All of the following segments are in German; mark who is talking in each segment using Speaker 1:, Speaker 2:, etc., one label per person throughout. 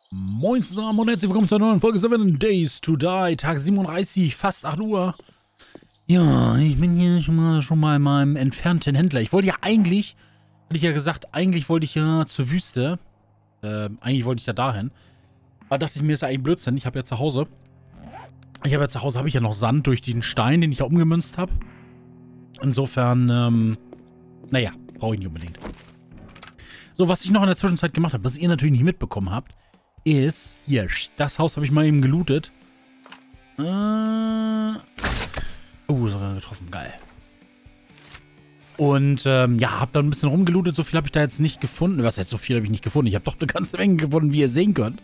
Speaker 1: Moin zusammen und herzlich willkommen zu einer neuen Folge 7 Days to Die, Tag 37, fast 8 Uhr. Ja, ich bin hier schon mal in meinem entfernten Händler. Ich wollte ja eigentlich, hatte ich ja gesagt, eigentlich wollte ich ja zur Wüste. Eigentlich wollte ich ja dahin. Da dachte ich mir, ist ja eigentlich Blödsinn. Ich habe ja zu Hause, habe ich ja noch Sand durch den Stein, den ich ja umgemünzt habe. Insofern, naja, brauche ich nicht unbedingt. So, was ich noch in der Zwischenzeit gemacht habe, was ihr natürlich nicht mitbekommen habt, ist, hier, das Haus habe ich mal eben gelootet. Sogar getroffen, geil. Und, ja, habe da ein bisschen rumgelootet, so viel habe ich da jetzt nicht gefunden. Was heißt, so viel habe ich nicht gefunden? Ich habe doch eine ganze Menge gefunden, wie ihr sehen könnt.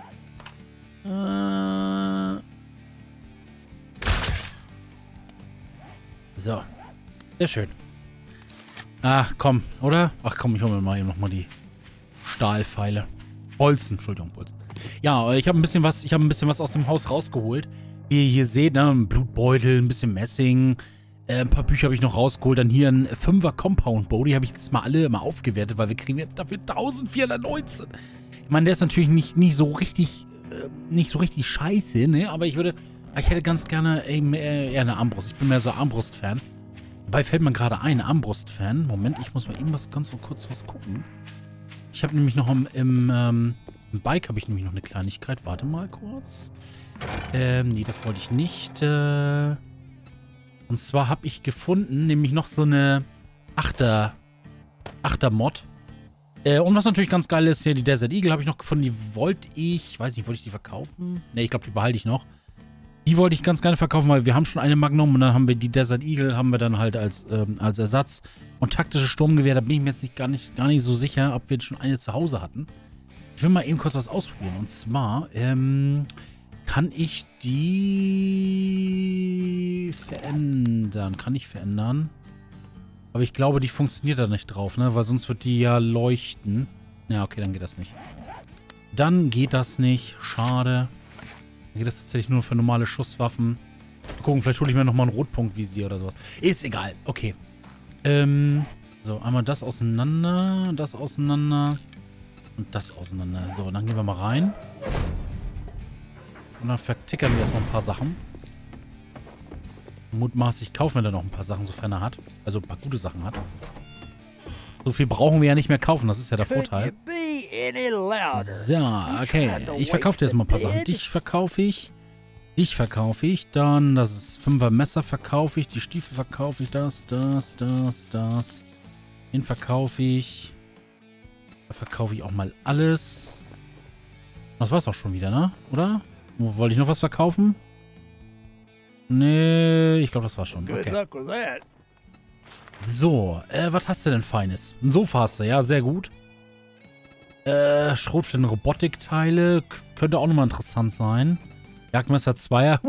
Speaker 1: So, sehr schön. Ach, komm, oder? Ach komm, ich hole mir mal eben nochmal die Stahlpfeile. Bolzen, Entschuldigung, Bolzen. Ja, ich habe ein bisschen was aus dem Haus rausgeholt. Wie ihr hier seht, ne, ein Blutbeutel, ein bisschen Messing, ein paar Bücher habe ich noch rausgeholt. Dann hier ein 5er Compound Bow, die habe ich jetzt mal alle mal aufgewertet, weil wir kriegen ja dafür 1419. Ich meine, der ist natürlich nicht so richtig scheiße, ne, aber ich hätte ganz gerne eben eher eine Armbrust. Ich bin mehr so Armbrust-Fan. Dabei fällt mir gerade ein, Armbrust-Fan. Moment, ich muss mal eben ganz kurz was gucken. Ich habe nämlich noch im Bike habe ich nämlich noch eine Kleinigkeit. Warte mal kurz. Nee, das wollte ich nicht. Und zwar habe ich gefunden, nämlich noch so eine Achter-Mod. Und was natürlich ganz geil ist, hier die Desert Eagle habe ich noch gefunden. Die wollte ich die verkaufen? Ne, ich glaube, die behalte ich noch. Die wollte ich ganz gerne verkaufen, weil wir haben schon eine Magnum und dann haben wir die Desert Eagle, haben wir dann halt als Ersatz. Und taktische Sturmgewehr, da bin ich mir jetzt gar nicht so sicher, ob wir jetzt schon eine zu Hause hatten. Ich will mal eben kurz was ausprobieren. Und zwar, kann ich die verändern? Kann ich verändern? Aber ich glaube, die funktioniert da nicht drauf, ne? Weil sonst wird die ja leuchten. Ja, okay, dann geht das nicht. Dann geht das nicht. Schade. Dann geht das tatsächlich nur für normale Schusswaffen. Mal gucken, vielleicht hole ich mir nochmal ein Rotpunktvisier oder sowas. Ist egal. Okay. So, einmal das auseinander und das auseinander. Und das auseinander. So, dann gehen wir mal rein. Und dann vertickern wir erstmal ein paar Sachen. Mutmaßlich kaufen wir dann noch ein paar Sachen, sofern er hat. Also ein paar gute Sachen hat. So viel brauchen wir ja nicht mehr kaufen, das ist ja der Vorteil. So, okay. Ich verkaufe dir jetzt mal ein paar Sachen. Dich verkaufe ich. Dich verkaufe ich. Dann das 5er Messer verkaufe ich. Die Stiefel verkaufe ich. Das. Den verkaufe ich. Da verkaufe ich auch mal alles. Das war's auch schon wieder, ne? Oder? Wollte ich noch was verkaufen? Nee, ich glaube, das war's schon. Okay. So, was hast du denn Feines? Ein Sofa hast du, ja, sehr gut. Schrotflinten Robotikteile. Könnte auch nochmal interessant sein. Jagdmesser 2er.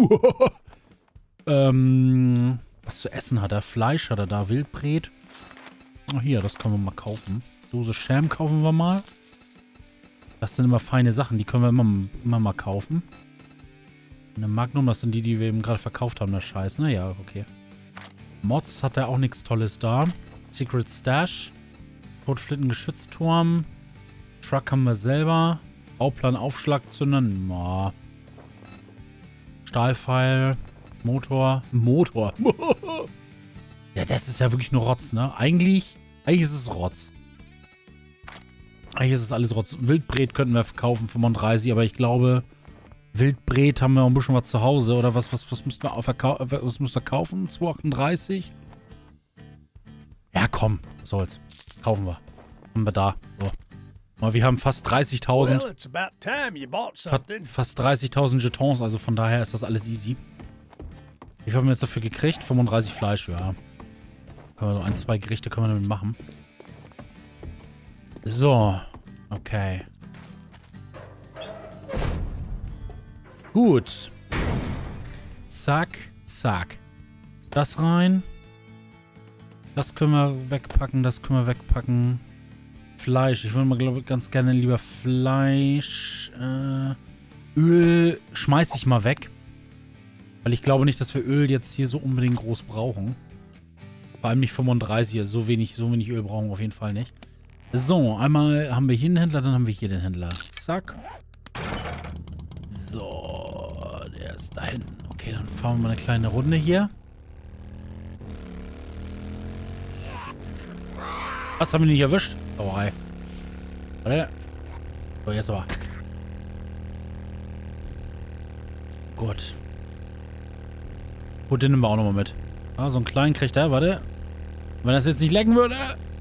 Speaker 1: Was zu essen hat er? Fleisch hat er da. Wildbret. Ach, hier, das können wir mal kaufen. Dose Sham kaufen wir mal. Das sind immer feine Sachen. Die können wir immer mal kaufen. Eine Magnum, das sind die wir eben gerade verkauft haben. Das Scheiß. Naja, okay. Mods hat er auch nichts Tolles da. Secret Stash. Schrotflinten Geschützturm. Truck haben wir selber. Bauplan Aufschlagzünder. Na. Stahlpfeil. Motor. Ja, das ist ja wirklich nur Rotz, ne? Eigentlich ist es Rotz. Eigentlich ist es alles Rotz. Wildbret könnten wir verkaufen, 35, aber ich glaube, Wildbret haben wir auch ein bisschen was zu Hause. Oder was müssten wir kaufen? 2,38? Ja, komm, was soll's. Kaufen wir. Haben wir da. So. Aber wir haben fast 30.000. Fast 30.000 Jetons, also von daher ist das alles easy. Wie viel haben wir jetzt dafür gekriegt? 35 Fleisch, ja. Können wir so 1, 2 Gerichte können wir damit machen. So. Okay. Gut. Zack, zack. Das rein. Das können wir wegpacken, das können wir wegpacken. Fleisch. Ich würde mal, glaube ich, ganz gerne lieber Fleisch. Öl schmeiße ich mal weg. Weil ich glaube nicht, dass wir Öl jetzt hier so unbedingt groß brauchen. Vor allem nicht 35, also so wenig Öl brauchen wir auf jeden Fall nicht. So, einmal haben wir hier einen Händler, dann haben wir hier den Händler. Zack. So, der ist da hinten. Okay, dann fahren wir mal eine kleine Runde hier. Was, haben wir nicht erwischt? Oh, hi. Warte. So, jetzt aber. Gut. Gut, den nehmen wir auch nochmal mit. Ah, so einen kleinen kriegt er, warte. Wenn das jetzt nicht lecken würde.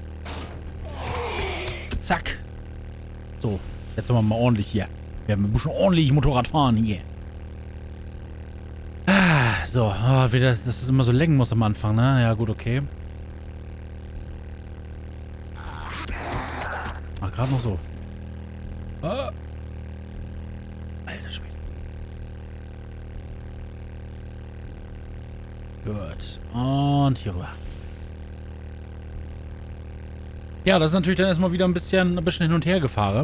Speaker 1: Zack. So, jetzt haben wir mal ordentlich hier. Wir haben ein bisschen ordentlich Motorrad fahren hier. Ah, so, oh, wieder, dass es immer so lecken muss am Anfang, ne? Ja, gut, okay. Ah, gerade noch so. Ah. Alter Schwede. Gut. Und hier rüber. Ja, das ist natürlich dann erstmal wieder ein bisschen hin und her gefahren.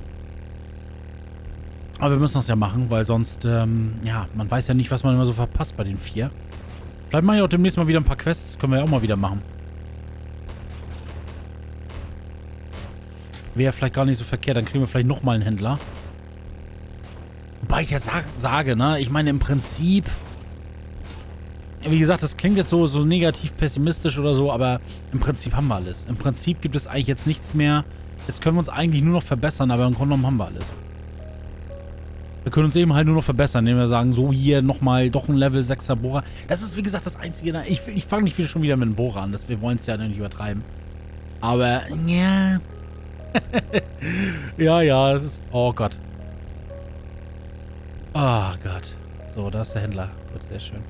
Speaker 1: Aber wir müssen das ja machen, weil sonst, ja, man weiß ja nicht, was man immer so verpasst bei den 4. Vielleicht mache ich auch demnächst mal wieder ein paar Quests. Können wir ja auch mal wieder machen. Wäre vielleicht gar nicht so verkehrt. Dann kriegen wir vielleicht nochmal einen Händler. Wobei ich ja sage, ne? Ich meine, im Prinzip... Wie gesagt, das klingt jetzt so negativ pessimistisch oder so, aber im Prinzip haben wir alles. Im Prinzip gibt es eigentlich jetzt nichts mehr. Jetzt können wir uns eigentlich nur noch verbessern, aber im Grunde genommen haben wir alles. Wir können uns eben halt nur noch verbessern, indem wir sagen, so hier nochmal doch ein Level 6er Bohrer. Das ist, wie gesagt, das Einzige. Ich fange nicht schon wieder mit dem Bohrer an. Wir wollen es ja nicht übertreiben. Aber, ja. ja, es ist... Oh Gott. Oh Gott. So, da ist der Händler. Gut, sehr schön.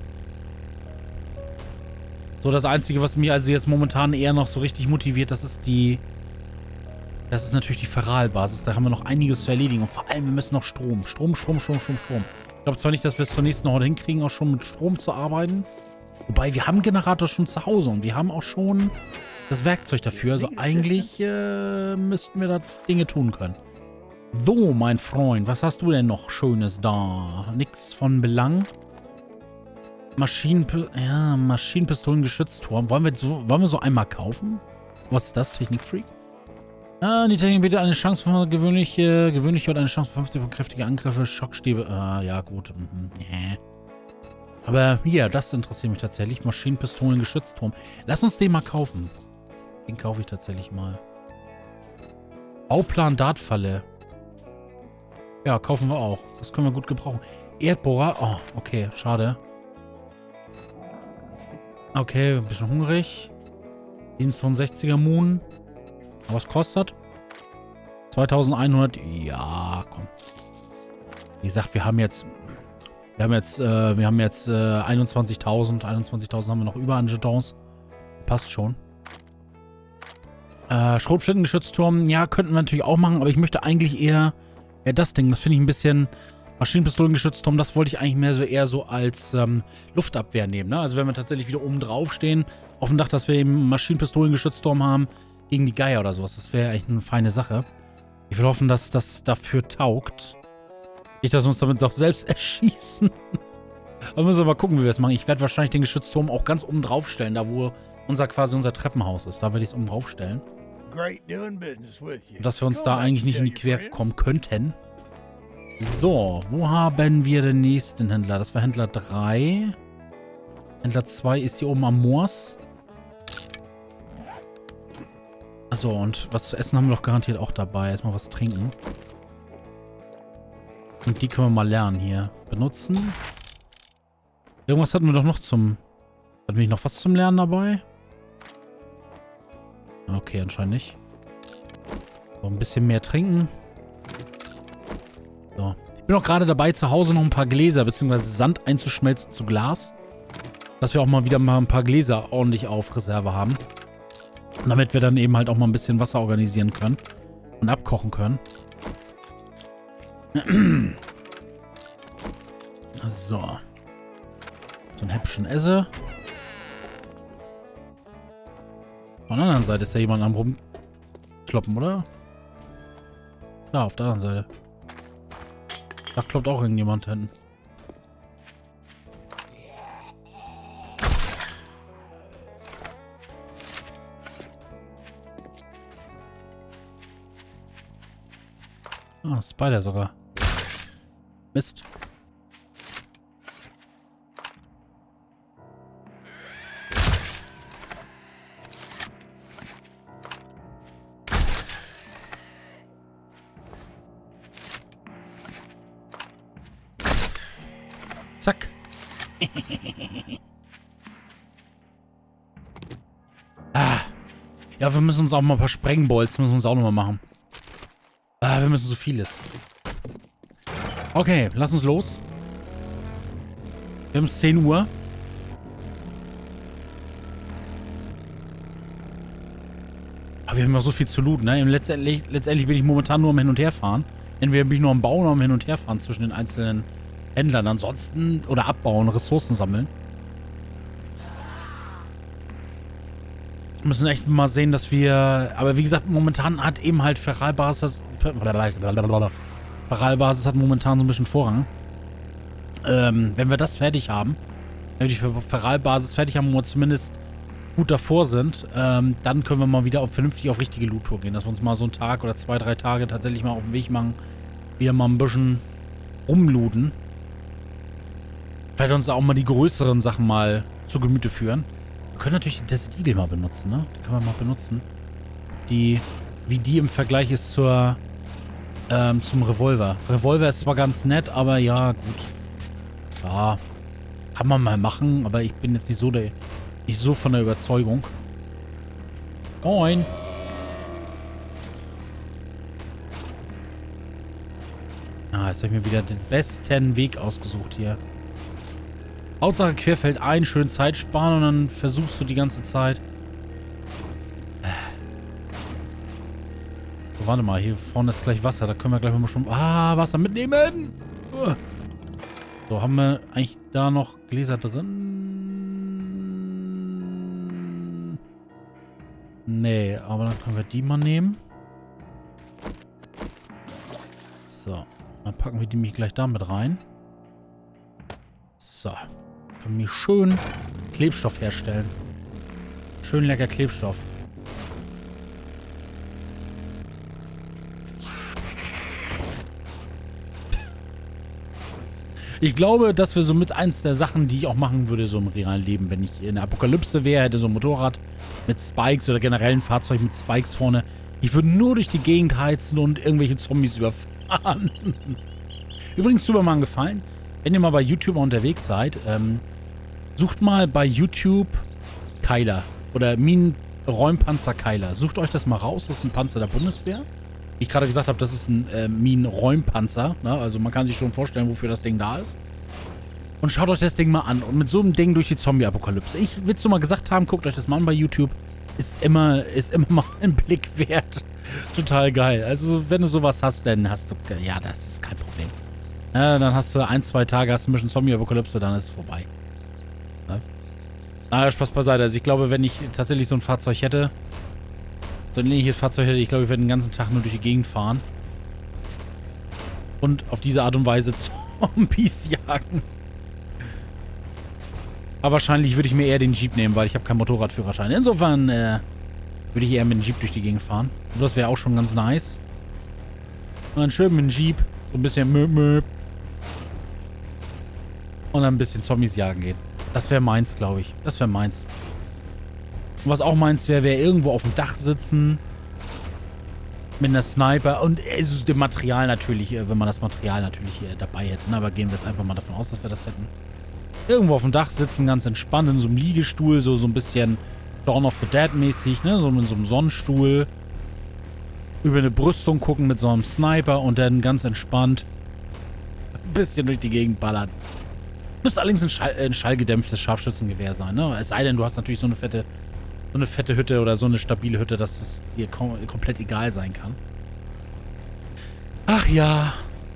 Speaker 1: So, das Einzige, was mich also jetzt momentan eher noch so richtig motiviert, das ist natürlich die Ferral-Basis. Da haben wir noch einiges zu erledigen. Und vor allem, wir müssen noch Strom. Strom. Ich glaube zwar nicht, dass wir es zur nächsten Horde hinkriegen, auch schon mit Strom zu arbeiten. Wobei, wir haben einen Generator schon zu Hause und wir haben auch schon das Werkzeug dafür. Also eigentlich müssten wir da Dinge tun können. So, mein Freund, was hast du denn noch Schönes da? Nix von Belang. Maschinenpistolen-Geschützturm. Wollen wir so einmal kaufen? Was ist das, Technikfreak? Die Technik bietet eine Chance für gewöhnliche und eine Chance für 50 kräftige Angriffe, Schockstäbe. Ja, gut. Nee. Aber hier, das interessiert mich tatsächlich. Maschinenpistolen-Geschützturm. Lass uns den mal kaufen. Den kaufe ich tatsächlich mal. Bauplan Dartfalle. Ja, kaufen wir auch. Das können wir gut gebrauchen. Erdbohrer. Oh, okay, schade. Okay, ein bisschen hungrig. 762er Moon. Aber was kostet? 2100. Ja, komm. Wie gesagt, wir haben jetzt 21.000. 21.000 haben wir noch über an Jetons. Passt schon. Schrotflintengeschützturm. Ja, könnten wir natürlich auch machen, aber ich möchte eigentlich eher das Ding. Das finde ich ein bisschen... Maschinenpistolengeschützturm, das wollte ich eigentlich eher so als Luftabwehr nehmen. Ne? Also wenn wir tatsächlich wieder oben drauf stehen, auf dem Dach, dass wir eben Maschinenpistolengeschützturm haben gegen die Geier oder sowas. Das wäre echt eine feine Sache. Ich will hoffen, dass das dafür taugt. Nicht, dass wir uns damit auch selbst erschießen. Aber müssen wir mal gucken, wie wir es machen. Ich werde wahrscheinlich den Geschützturm auch ganz oben drauf stellen, da wo quasi unser Treppenhaus ist. Da werde ich es oben drauf stellen. Dass wir uns da eigentlich nicht in die Quere kommen könnten. So, wo haben wir den nächsten Händler? Das war Händler 3. Händler 2 ist hier oben am Moors. Achso, und was zu essen haben wir doch garantiert auch dabei. Erstmal was trinken. Und die können wir mal lernen hier. Benutzen. Irgendwas hatten wir doch noch Hatten wir nicht noch was zum Lernen dabei? Okay, anscheinend nicht. So, ein bisschen mehr trinken. So. Ich bin auch gerade dabei, zu Hause noch ein paar Gläser bzw. Sand einzuschmelzen zu Glas. Dass wir auch mal wieder ein paar Gläser ordentlich auf Reserve haben. Und damit wir dann eben halt auch mal ein bisschen Wasser organisieren können. Und abkochen können. So. So ein Häppchen esse. Von der anderen Seite ist ja jemand am Rumkloppen, oder? Da, auf der anderen Seite. Da kloppt auch irgendjemand hinten. Ah, Spider sogar. Mist. Zack. Ah. Ja, wir müssen uns auch mal ein paar Sprengbolzen müssen wir uns auch nochmal machen. Ah, wir müssen so vieles. Okay, lass uns los. Wir haben es 10 Uhr. Aber wir haben noch so viel zu looten, ne? Und letztendlich bin ich momentan nur am Hin- und Herfahren. Entweder bin ich nur am Bauen oder am Hin- und Herfahren zwischen den einzelnen Händlern. Ansonsten, oder abbauen, Ressourcen sammeln. Wir müssen echt mal sehen, dass wir... Aber wie gesagt, momentan hat eben halt Feralbasis hat momentan so ein bisschen Vorrang. Wenn wir das fertig haben, wenn wir die Feralbasis fertig haben, wo wir zumindest gut davor sind, dann können wir mal wieder vernünftig auf richtige Loot-Tour gehen. Dass wir uns mal so einen Tag oder 2, 3 Tage tatsächlich mal auf den Weg machen, wieder mal ein bisschen rumlooten. Vielleicht uns auch mal die größeren Sachen mal zu Gemüte führen. Wir können natürlich die Desert Eagle mal benutzen, ne? Die können wir mal benutzen. Wie die im Vergleich ist zum Revolver. Revolver ist zwar ganz nett, aber ja, gut. Ja, kann man mal machen, aber ich bin jetzt nicht so von der Überzeugung. Moin. Ah, jetzt habe ich mir wieder den besten Weg ausgesucht hier. Hauptsache querfeld ein, schön Zeit sparen und dann versuchst du die ganze Zeit. So, warte mal, hier vorne ist gleich Wasser. Da können wir gleich mal schon... Ah, Wasser mitnehmen! So, haben wir eigentlich da noch Gläser drin? Nee, aber dann können wir die mal nehmen. So, dann packen wir die mich gleich da mit rein. So. Können wir schön Klebstoff herstellen. Schön lecker Klebstoff. Ich glaube, das wäre somit eins der Sachen, die ich auch machen würde, so im realen Leben. Wenn ich in der Apokalypse wäre, hätte so ein Motorrad mit Spikes oder generell ein Fahrzeug mit Spikes vorne. Ich würde nur durch die Gegend heizen und irgendwelche Zombies überfahren. Übrigens, tut mir mal einen Gefallen. Wenn ihr mal bei YouTube unterwegs seid, sucht mal bei YouTube Keiler oder Minenräumpanzer Keiler. Sucht euch das mal raus. Das ist ein Panzer der Bundeswehr. Wie ich gerade gesagt habe, das ist ein Minenräumpanzer. Ne? Also man kann sich schon vorstellen, wofür das Ding da ist. Und schaut euch das Ding mal an. Und mit so einem Ding durch die Zombie-Apokalypse. Ich will es nur mal gesagt haben, guckt euch das mal an bei YouTube. Ist immer mal ein Blick wert. Total geil. Also wenn du sowas hast, dann hast du... Ja, das ist kein Problem. Ja, dann hast du 1, 2 Tage, hast ein bisschen Zombie-Apokalypse, dann ist es vorbei. Ne? Na, Spaß beiseite. Also ich glaube, wenn ich tatsächlich so ein Fahrzeug hätte... So ein ähnliches Fahrzeug hätte, ich glaube, ich werde den ganzen Tag nur durch die Gegend fahren. Und auf diese Art und Weise Zombies jagen. Aber wahrscheinlich würde ich mir eher den Jeep nehmen, weil ich habe keinen Motorradführerschein. Insofern würde ich eher mit dem Jeep durch die Gegend fahren. Und das wäre auch schon ganz nice. Und dann schön mit dem Jeep so ein bisschen möp. Und dann ein bisschen Zombies jagen gehen. Das wäre meins, glaube ich. Das wäre meins. Und was auch meins wäre, irgendwo auf dem Dach sitzen. Mit einer Sniper. Und es ist dem Material natürlich, wenn man das Material natürlich hier dabei hätte. Aber gehen wir jetzt einfach mal davon aus, dass wir das hätten. Irgendwo auf dem Dach sitzen, ganz entspannt, in so einem Liegestuhl, so ein bisschen Dawn of the Dead mäßig, ne? So in so einem Sonnenstuhl. Über eine Brüstung gucken mit so einem Sniper und dann ganz entspannt ein bisschen durch die Gegend ballern. Müsste allerdings ein schallgedämpftes Scharfschützengewehr sein, ne? Es sei denn, du hast natürlich so eine fette Hütte oder so eine stabile Hütte, dass es dir komplett egal sein kann. Ach ja.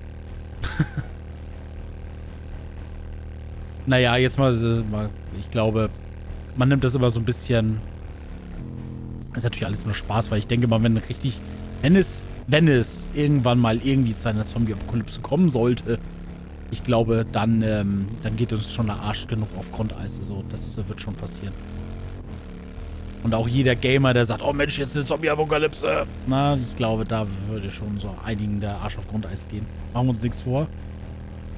Speaker 1: Naja, jetzt mal, ich glaube, man nimmt das immer so ein bisschen... Das ist natürlich alles nur Spaß, weil ich denke mal, wenn es irgendwann mal irgendwie zu einer Zombie-Apokalypse kommen sollte, ich glaube, dann geht uns schon der Arsch genug auf Grundeis. Also, das wird schon passieren. Und auch jeder Gamer, der sagt, oh Mensch, jetzt eine Zombie-Apokalypse. Na, ich glaube, da würde schon so einigen der Arsch auf Grundeis gehen. Machen wir uns nichts vor.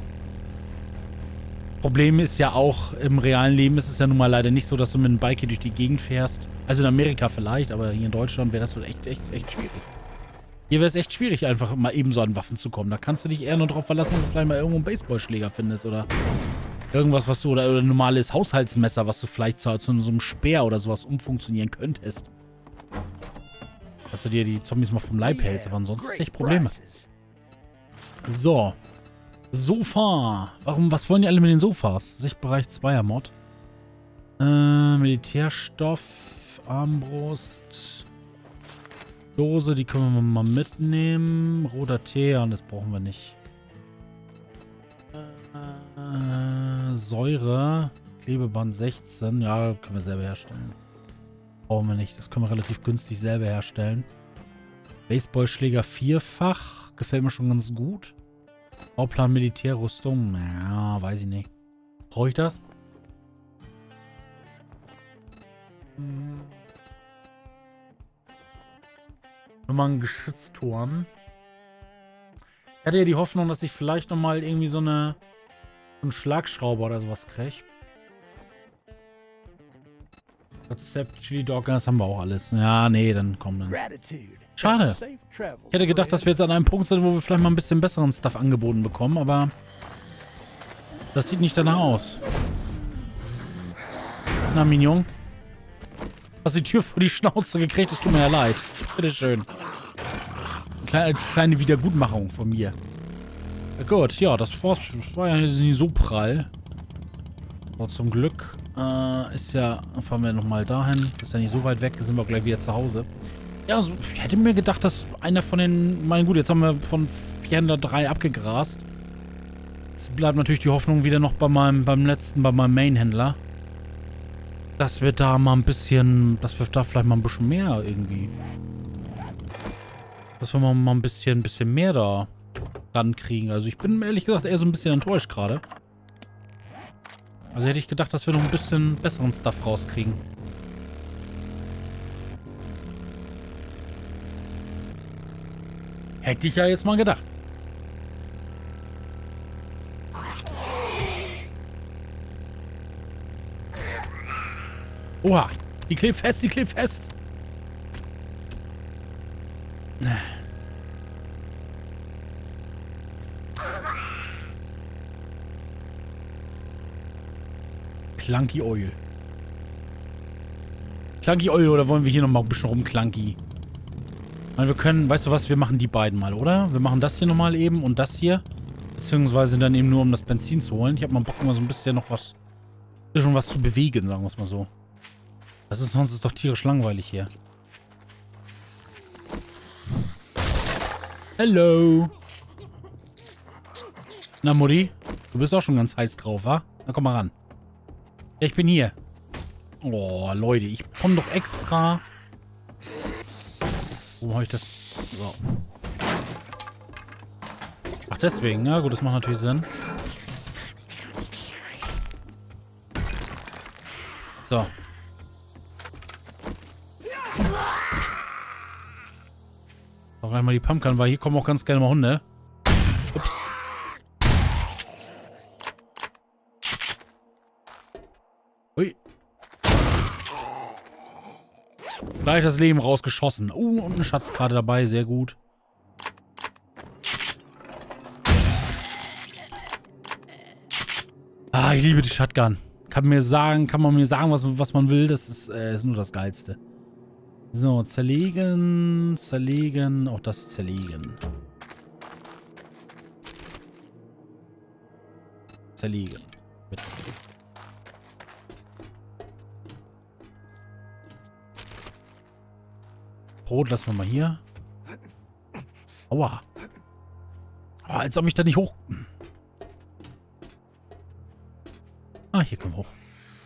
Speaker 1: Problem ist ja auch, im realen Leben ist es ja nun mal leider nicht so, dass du mit einem Bike hier durch die Gegend fährst. Also in Amerika vielleicht, aber hier in Deutschland wäre das wohl echt schwierig. Hier wäre es echt schwierig, einfach mal eben so an Waffen zu kommen. Da kannst du dich eher nur darauf verlassen, dass du vielleicht mal irgendwo einen Baseballschläger findest oder irgendwas, was du, oder ein normales Haushaltsmesser, was du vielleicht zu so einem Speer oder sowas umfunktionieren könntest. Dass du dir die Zombies mal vom Leib hältst, aber ansonsten ist es echt Probleme. So. Sofa. Was wollen die alle mit den Sofas? Sichtbereich 2er Mod. Militärstoff, Armbrust, Dose, die können wir mal mitnehmen. Roter Tee, ja, das brauchen wir nicht. Säure, Klebeband 16, ja, können wir selber herstellen. Brauchen wir nicht, das können wir relativ günstig selber herstellen. Baseballschläger vierfach, gefällt mir schon ganz gut. Bauplan Militärrüstung, ja, weiß ich nicht. Brauche ich das? Nochmal ein Geschützturm. Ich hatte ja die Hoffnung, dass ich vielleicht nochmal irgendwie so einen Schlagschrauber oder sowas kriege. Rezept, Chili Dog, das haben wir auch alles. Ja, nee, dann komm dann. Schade. Ich hätte gedacht, dass wir jetzt an einem Punkt sind, wo wir vielleicht mal ein bisschen besseren Stuff angeboten bekommen, aber das sieht nicht danach aus. Na, Mignon. Hast die Tür vor die Schnauze gekriegt, es tut mir ja leid. Bitteschön. Als kleine Wiedergutmachung von mir. Ja, gut, ja, das war ja nicht so prall. Aber zum Glück ist ja, fahren wir nochmal dahin. Ist ja nicht so weit weg, sind wir gleich wieder zu Hause. Ja, also, ich hätte mir gedacht, dass einer von den, mein gut, jetzt haben wir von 403 abgegrast. Jetzt bleibt natürlich die Hoffnung wieder noch bei meinem Main-Händler. Dass wir da mal ein bisschen, dass wir da vielleicht mal ein bisschen mehr irgendwie. Dass wir mal ein bisschen mehr da dann kriegen. Also ich bin ehrlich gesagt eher so ein bisschen enttäuscht gerade. Also hätte ich gedacht, dass wir noch ein bisschen besseren Stuff rauskriegen. Hätte ich ja jetzt mal gedacht. Oha, die klebt fest, die klebt fest. Clunky Oil. Clunky Oil, oder wollen wir hier nochmal ein bisschen rumclunky? Wir können, weißt du was, wir machen die beiden mal, oder? Wir machen das hier nochmal eben und das hier. Beziehungsweise dann eben nur, um das Benzin zu holen. Ich habe mal Bock, mal so ein bisschen noch was, schon was zu bewegen, sagen wir es mal so. Das ist, sonst ist doch tierisch langweilig hier. Hallo. Na, Mutti? Du bist auch schon ganz heiß drauf, wa? Na, komm mal ran. Ja, ich bin hier. Oh, Leute, ich komme doch extra. Wo habe ich das? So. Ach, deswegen. Ja, gut, das macht natürlich Sinn. So. Auch gleich mal die Pumpgun, weil hier kommen auch ganz gerne mal Hunde. Ups. Ui. Gleich das Leben rausgeschossen. Und eine Schatzkarte dabei, sehr gut. Ah, ich liebe die Shotgun. Kann man mir sagen, was man will. Das ist nur das Geilste. So, zerlegen, zerlegen, auch das zerlegen. Zerlegen. Bitte. Brot lassen wir mal hier. Aua. Oh, als ob ich da nicht hoch... Ah, hier können wir hoch.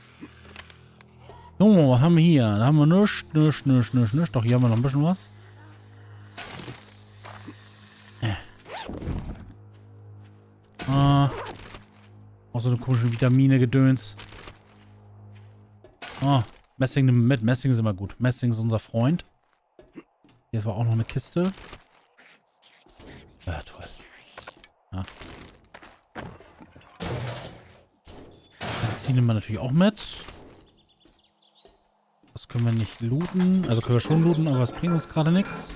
Speaker 1: So, was haben wir hier? Da haben wir nichts. Doch, hier haben wir noch ein bisschen was. Auch so eine komische Vitamine-Gedöns. Ah, Messing nehmen wir mit. Messing ist immer gut. Messing ist unser Freund. Hier war auch noch eine Kiste. Ja, toll. Ja. Benzin nehmen wir natürlich auch mit. Das können wir nicht looten. Also können wir schon looten, aber es bringt uns gerade nichts.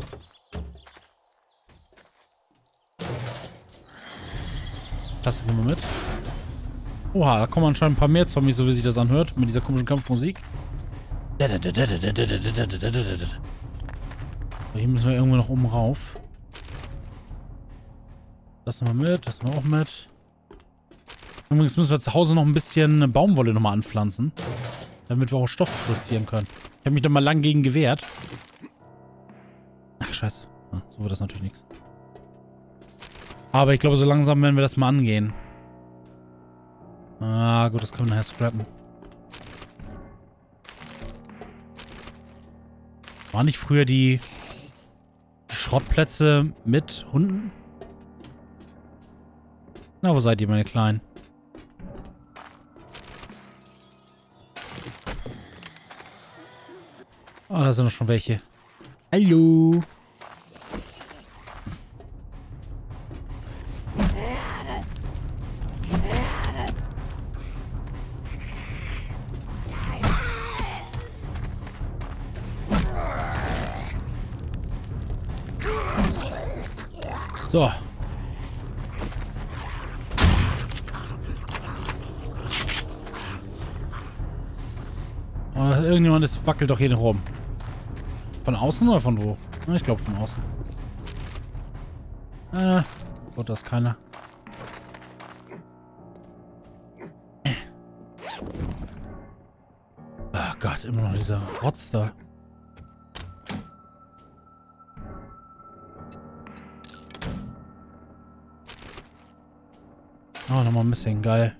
Speaker 1: Das nehmen wir mit. Oha, da kommen anscheinend ein paar mehr Zombies, so wie sich das anhört. Mit dieser komischen Kampfmusik. So, hier müssen wir irgendwo noch oben rauf. Das nehmen wir mit, das nehmen wir auch mit. Übrigens müssen wir zu Hause noch ein bisschen Baumwolle nochmal anpflanzen. Damit wir auch Stoff produzieren können. Ich habe mich da mal lang gegen gewehrt. Ach, scheiße. Ja, so wird das natürlich nichts. Aber ich glaube, so langsam werden wir das mal angehen. Ah, gut, das können wir nachher scrappen. Waren nicht früher die Schrottplätze mit Hunden? Na, wo seid ihr, meine Kleinen? Oh, da sind noch schon welche. Hallo. So. Oh, irgendjemand wackelt doch hier rum. Von außen oder von wo? Ich glaube von außen. Gut, da ist keiner. Oh Gott, immer noch dieser Rotz da. Oh, nochmal ein bisschen geil.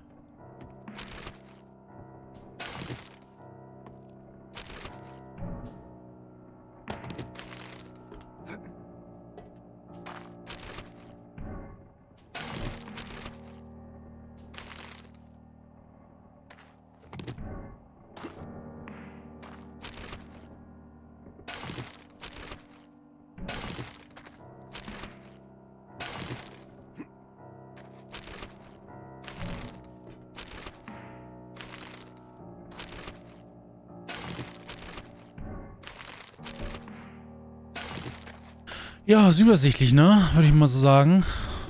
Speaker 1: Ja, ist übersichtlich, ne? Würde ich mal so sagen.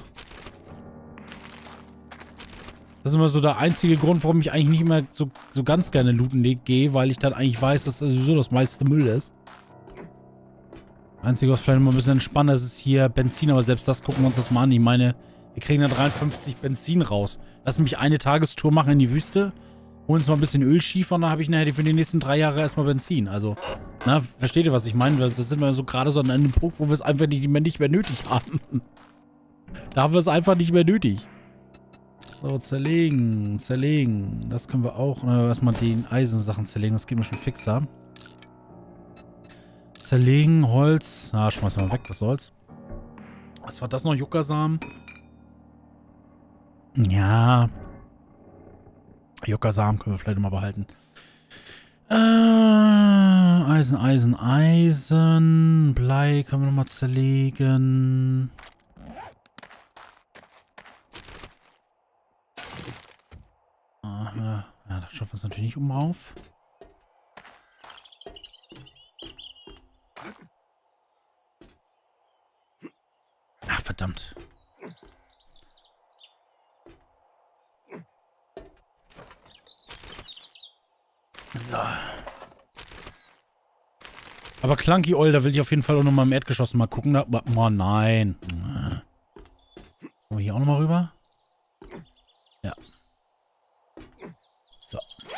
Speaker 1: Das ist immer so der einzige Grund, warum ich eigentlich nicht mehr so ganz gerne looten gehe, weil ich dann eigentlich weiß, dass das sowieso das meiste Müll ist. Einzige, was vielleicht immer ein bisschen entspannter ist, ist hier Benzin, aber selbst das gucken wir uns das mal an. Ich meine, wir kriegen da 53 Benzin raus. Lass mich eine Tagestour machen in die Wüste, holen uns mal ein bisschen Öl schiefern und dann habe ich nachher für die nächsten 3 Jahre erstmal Benzin. Also, na, versteht ihr, was ich meine? Das sind wir so gerade so an einem Punkt, wo wir es einfach nicht mehr nötig haben. Da haben wir es einfach nicht mehr nötig. So, zerlegen. Das können wir auch. Erstmal die Eisensachen zerlegen, das geht mir schon fixer. Zerlegen, Holz. Na, schmeiß mal weg, was soll's. Was war das noch? Juckersamen? Ja. Juckersamen können wir vielleicht mal behalten. Eisen. Blei können wir nochmal zerlegen. Ja, da schaffen wir es natürlich nicht oben rauf. Ach, verdammt. So. Aber Clunky Oil, da will ich auf jeden Fall auch nochmal im Erdgeschoss mal gucken. Oh nein. Kommen wir hier auch nochmal rüber? Ja. So.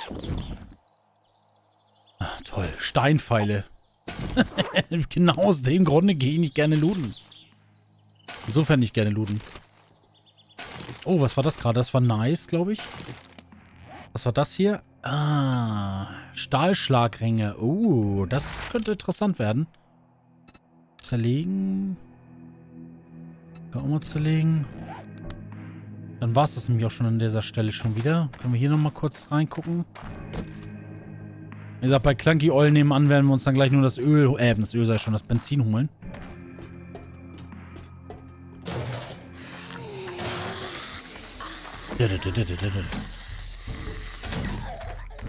Speaker 1: Ah, toll. Steinpfeile. Genau aus dem Grunde gehe ich nicht gerne looten. Insofern nicht gerne looten. Oh, was war das gerade? Das war nice, glaube ich. Was war das hier? Ah, Stahlschlagringe. Oh, das könnte interessant werden. Zerlegen. Kann auch mal zerlegen. Dann war es das nämlich auch schon an dieser Stelle schon wieder. Können wir hier nochmal kurz reingucken. Wie gesagt, bei Clunky Oil nebenan werden wir uns dann gleich nur das Öl, sei schon, das Benzin holen.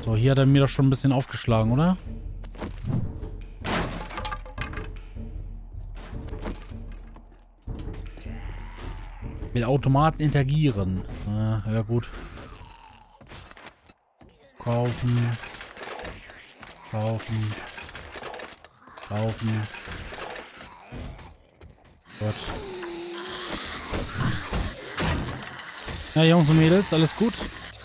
Speaker 1: So, hier hat er mir doch schon ein bisschen aufgeschlagen, oder? Mit Automaten interagieren. Ja, gut. Kaufen. Kaufen. Kaufen. Gott. Ja, Jungs und Mädels, alles gut?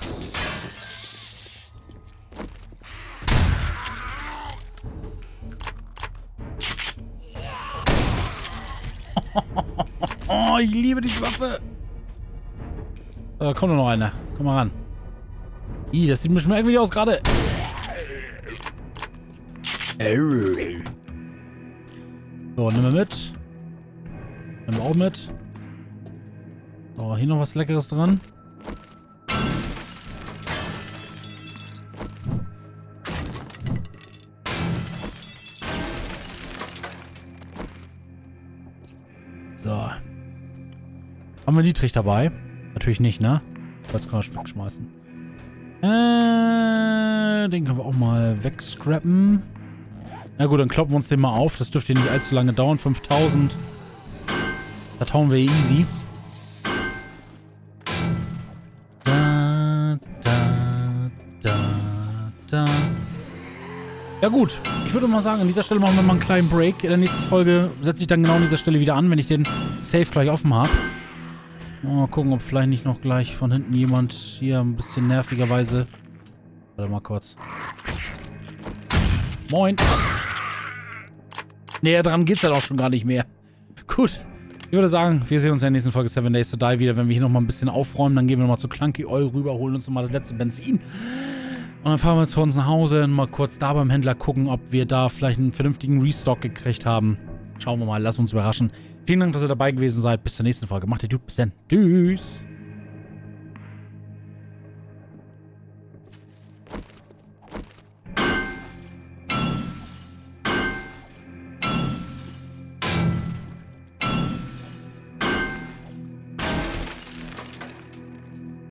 Speaker 1: Oh, ich liebe diese Waffe. Da kommt noch einer. Komm mal ran. Ih, das sieht mir schon irgendwie aus gerade. So, nimm wir mit. Nimm wir auch mit. So, hier noch was Leckeres dran. So. Haben wir Dietrich dabei? Natürlich nicht, ne? Jetzt können wir wegschmeißen. Den können wir auch mal wegscrappen. Na gut, dann kloppen wir uns den mal auf. Das dürfte nicht allzu lange dauern. 5000. Da tauen wir easy. Ja gut, ich würde mal sagen, an dieser Stelle machen wir mal einen kleinen Break. In der nächsten Folge setze ich dann genau an dieser Stelle wieder an, wenn ich den Safe gleich offen habe. Mal gucken, ob vielleicht nicht noch gleich von hinten jemand hier ein bisschen nervigerweise... Warte mal kurz. Moin. Näher dran geht's halt auch schon gar nicht mehr. Gut. Ich würde sagen, wir sehen uns in der nächsten Folge 7 Days to Die wieder, wenn wir hier nochmal ein bisschen aufräumen. Dann gehen wir nochmal zu Clunky Oil rüber, holen uns nochmal das letzte Benzin. Und dann fahren wir zu uns nach Hause und mal kurz da beim Händler gucken, ob wir da vielleicht einen vernünftigen Restock gekriegt haben. Schauen wir mal, lass uns überraschen. Vielen Dank, dass ihr dabei gewesen seid. Bis zur nächsten Folge. Macht ihr gut. Bis dann. Tschüss.